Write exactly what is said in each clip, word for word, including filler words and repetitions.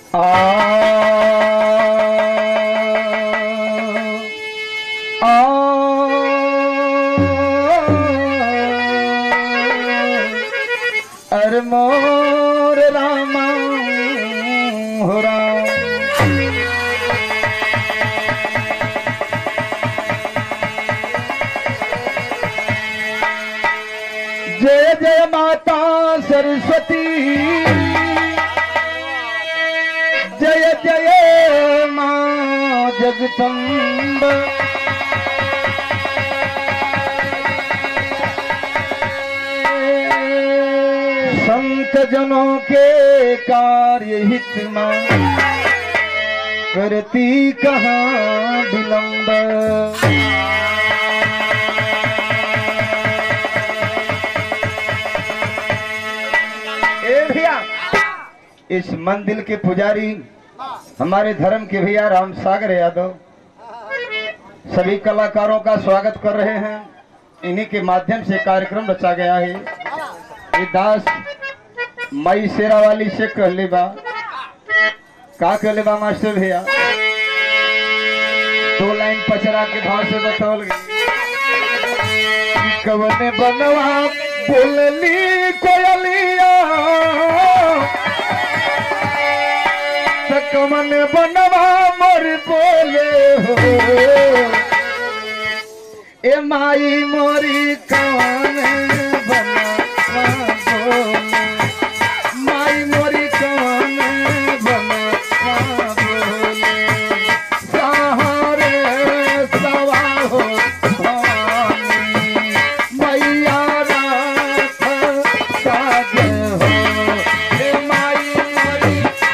आ आ अरे मोर रामा हो राम। जय जय माता सरस्वती, जय जय मां जगदम्ब। संत जनों के कार्य हित में करती कहाँ विलंब। ए भैया, इस मंदिर के पुजारी हमारे धर्म के भैया राम सागर यादव सभी कलाकारों का स्वागत कर रहे हैं। इन्हीं के माध्यम से कार्यक्रम रचा गया है। ये दास मई शेरा वाली से कह ले बा का कह ले बा मास्टर भैया, दो लाइन पचरा के भाव से बतौल गई। कवने बनवा बोलली कोयलिया, कमन बनवा मोर बोले हो। ए माई मोरी कवन बनवा बोले, माई मोरी कवन बनवा बोले। सहारे सवा हो भवानी, मैया रात साजे हो। ए माई मोरी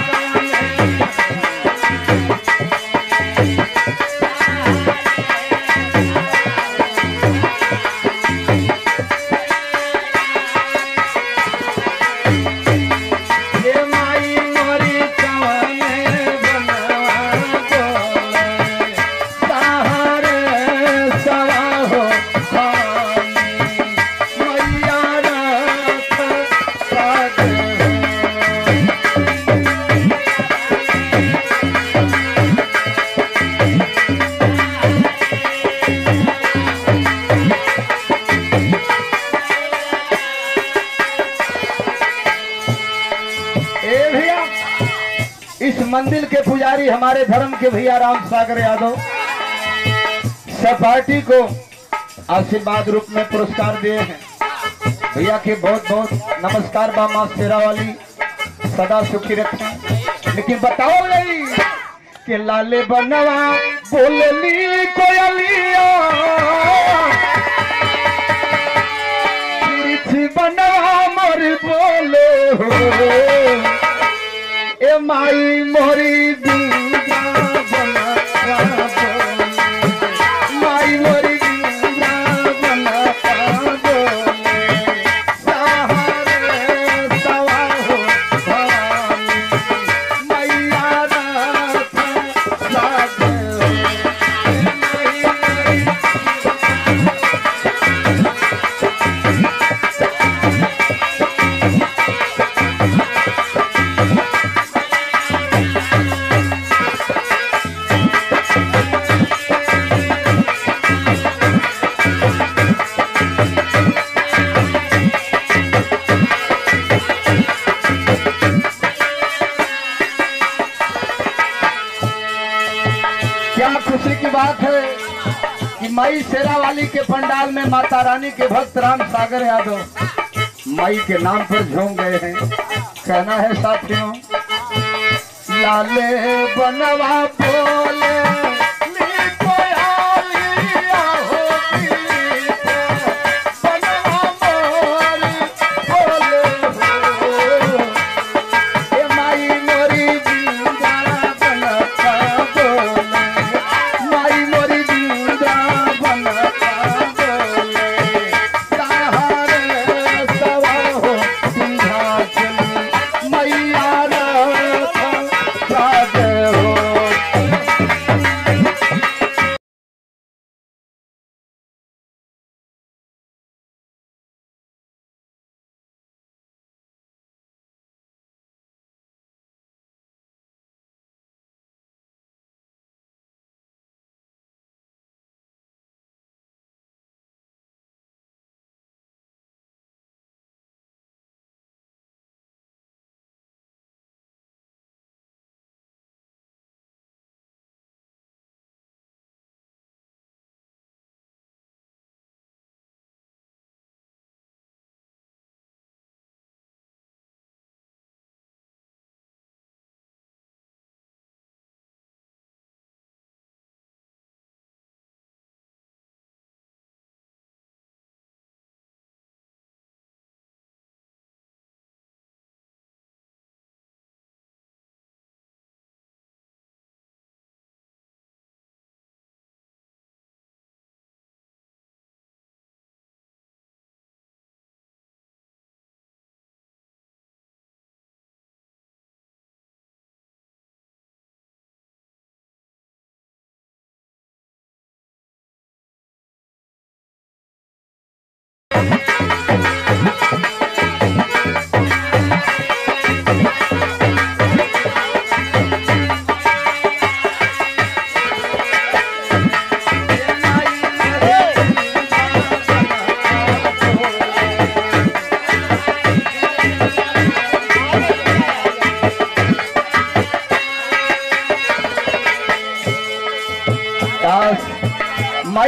इस मंदिर के पुजारी हमारे धर्म के भैया राम सागर यादव सब पार्टी को आशीर्वाद रूप में पुरस्कार दिए हैं। भैया के बहुत बहुत नमस्कार। बा मां शेरा वाली सदा सुखी रखें। लेकिन बताओ नहीं कि लाले बनवा बोलली कोयलिया, बनवा मोर बोले हो। ए माई मोरी दूजा बनवा बोले, माई मोरी दूजा बनवा बोले। सहारे सवा हो भवानी, मैया रात साजे हो। क्या खुशी की बात है कि मई शेरा वाली के पंडाल में माता रानी के भक्त राम सागर यादव मई के नाम पर झूम गए हैं। कहना है साथियों, लाले बनवा बोले मैया रात साजे हो।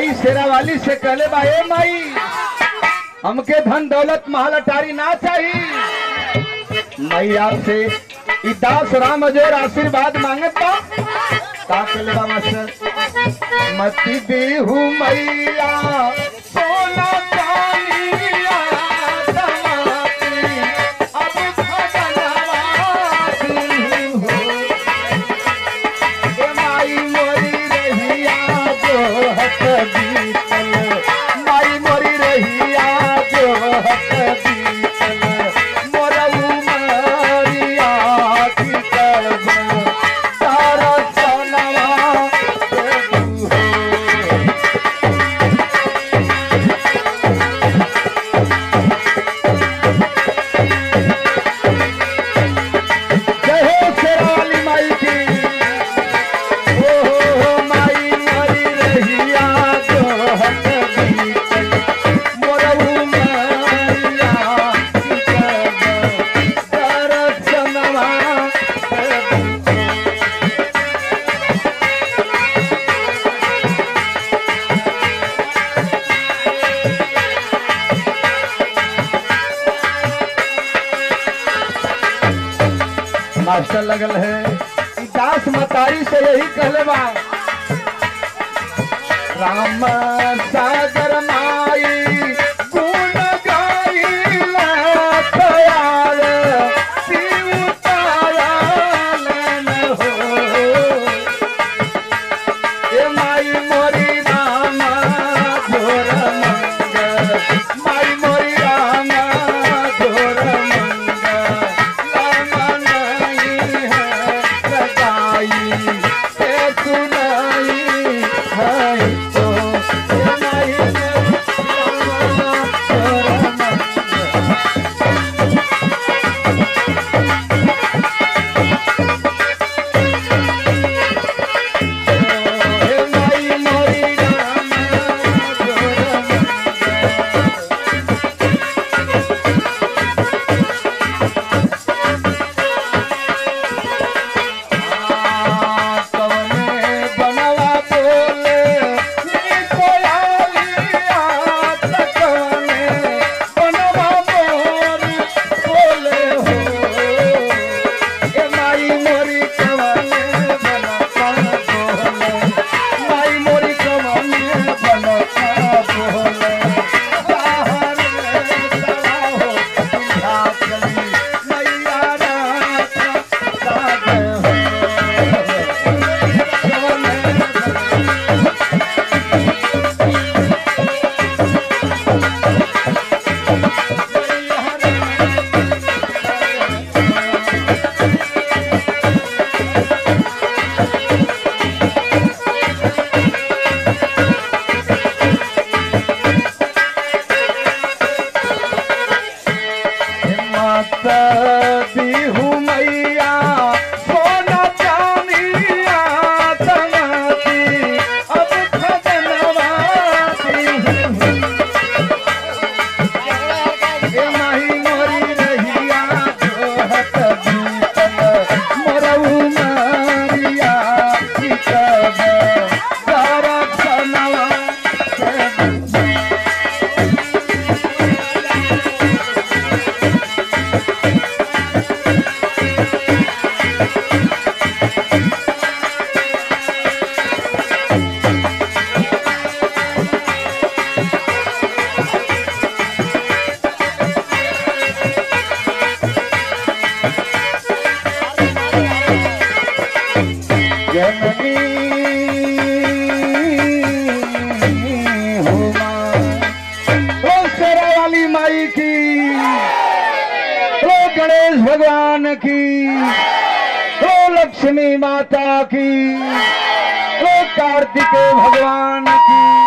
माई शेरा वाली से कहले बा ए माई हमके धन दौलत महल अटारी ना चाहिए। माई आपसे ई दास राम अजोर आशीर्वाद मांगत बा। का कहले बा मास्टर मती देहु मैया सोना चांदिया दमाती अब खजनवा दी हो। ए माई मोरी रहिया जो हक बीतल माई मोरी रहिया जो हक बीतल मोरऊ मारिया की करब तारा चलवा देबू हो। जय हो शेरा वाली माई की। ओ हो हो माई मोरी रहिया जो हक बीतल मोरऊ मारिया की करब तारा चलवा देबू हो। मास्टर लगल है ई दास मतारी से यही कहले बा राम सागर माई गुण गाइला तयार शिव तारण हो। ए माई मोरी रामा घोर मंग माई मोरी रामा घोर मंग रामा नहीं है सगाई से सुनाई है तो। ए माई मोरी रामा घोर मंग ए माई मोरी रामा घोर मंग। कवने बनवा बोले कोयालिया कवने बनवा मोरी बोले हो। ए माई मोरी कवने बनवा बोले माई मोरी कवने बनवा बोले बाहर सवा हो तुझा चली मैया रात सागे हो। माता देहु मैया सोना चांदिया दमाती अब खजनवा देहु। ए माही मोरी रहिया जो हक बीतल मोरऊ मारिया की करब तारा चलवा देबू। जननी हो माँ ओ शेरा वाली माई की ओ गणेश भगवान की ओ लक्ष्मी माता की ओ कार्तिकेय भगवान की।